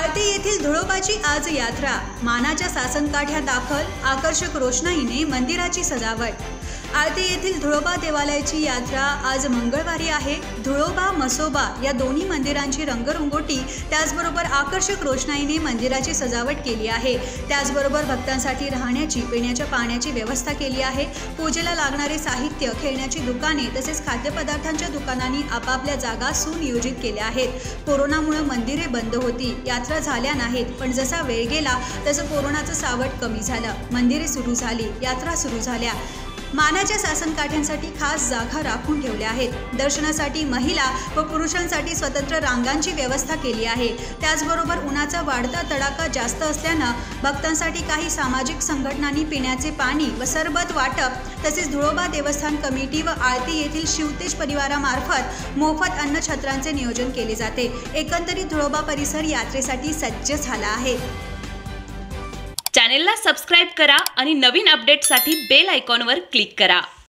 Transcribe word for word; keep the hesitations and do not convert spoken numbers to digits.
आळते येथील धुळोबाची आज यात्रा, मानाच्या सासनकाठ्या दाखल, आकर्षक रोषणाईने मंदिराची सजावट। आळते येथील धुळोबा देवालयाची यात्रा आज मंगळवारी आहे। धुळोबा मसोबा या दोन्ही मंदिरांची रंगरंगोटी त्याचबरोबर आकर्षक रोषणाईने मंदिराची सजावट केली आहे। त्याचबरोबर भक्तांसाठी राहण्याची, पिण्याच्या पाण्याची व्यवस्था केली आहे। पूजेला लागणारे साहित्य, खेळण्याची दुकाने तसेच खाद्यपदार्थांच्या दुकानांनी आपापल्या जागा सुनियोजित केल्या आहेत। कोरोनामुळे मंदिरे बंद होती, यात्रा झाल्या नाहीत, पण जसा वेळ गेला तसं कोरोनाचं सावट कमी झालं, मंदिरे सुरू झाली, यात्रा सुरू झाल्या। मानाच्या सासनकाठ्यांसाठी खास जागा राखून ठेवल्या आहेत। दर्शनासाठी महिला व पुरुषांसाठी स्वतंत्र रांगांची व्यवस्था केली आहे। त्याचबरोबर उन्हाचा वाढता तडाखा जास्त असल्यानं भक्तांसाठी काही सामाजिक संघटनांनी पिण्याचे पाणी व सरबत वाटप तसेच धुळोबा देवस्थान कमिटी व आळते येथील शिवतेज परिवारामार्फत मोफत अन्नछत्रांचे नियोजन केले जाते। एकंदरीत धुळोबा परिसर यात्रेसाठी सज्ज झाला आहे। चॅनेलला सबस्क्राइब करा आणि नवीन अपडेटसाठी बेल आयकॉनवर क्लिक करा।